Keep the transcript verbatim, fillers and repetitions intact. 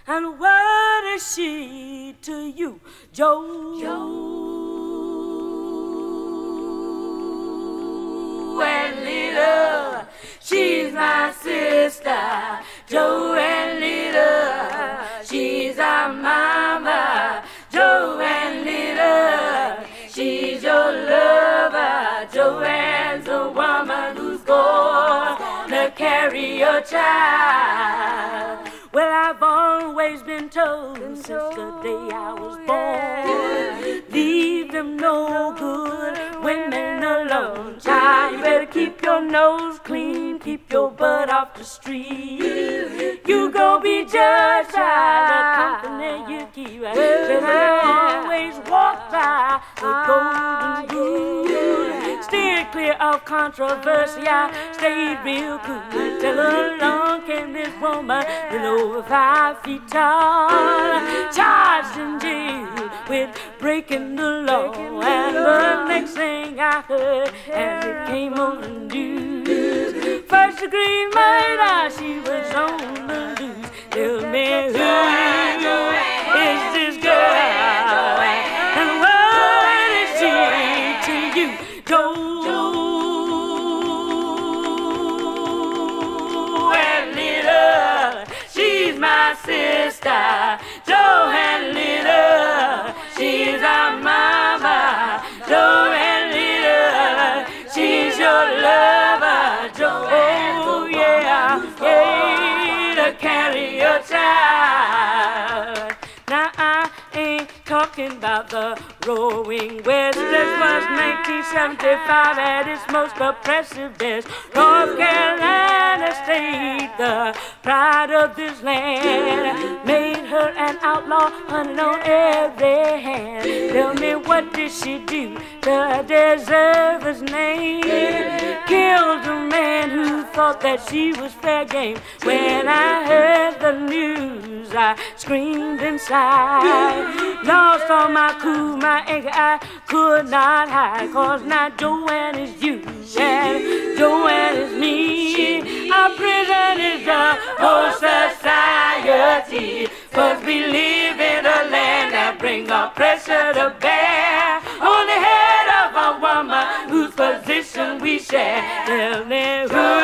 And what is she to you, Joe? Joanne Little, she's my sister. Joanne Little, she's our mama. Joanne Little, she's your lover. Joanne's a woman who's gonna carry your child. Well, I've always been told since the day I was born, leave them no good women alone. Child, you better keep your nose clean, keep your butt off the street. You gon' be judged by the company you keep. Said I always walk by the golden rule. Steer clear of controversy, I stayed real cool. Till along came this woman with over five feet tall, charged in jail with breaking the law. And the next thing I heard as it came on the news, first degree murder, she was on the loose. Tell me who is this girl? And what is she to you, Joanne Little? She's my sister, Joanne Little. She's our mama, Joanne Little. She's your lover, Joanne. Oh yeah, yeah, to carry your child. Now I ain't talking about the roaring West. This was nineteen seventy-five at its most oppressive best. North Carolina State, the pride of this land, made her an outlaw, hunted on every hand. Tell me, what did she do to deserve his name? Killed a man who thought that she was fair game. When I heard the news, I screamed inside. Lost all my cool, my anger I could not hide. Cause now Joanne is you and Joanne is me. Our prison is the whole society. Cause we live in a land that brings our pressure to bear on the head of a woman whose position we share. Tell me who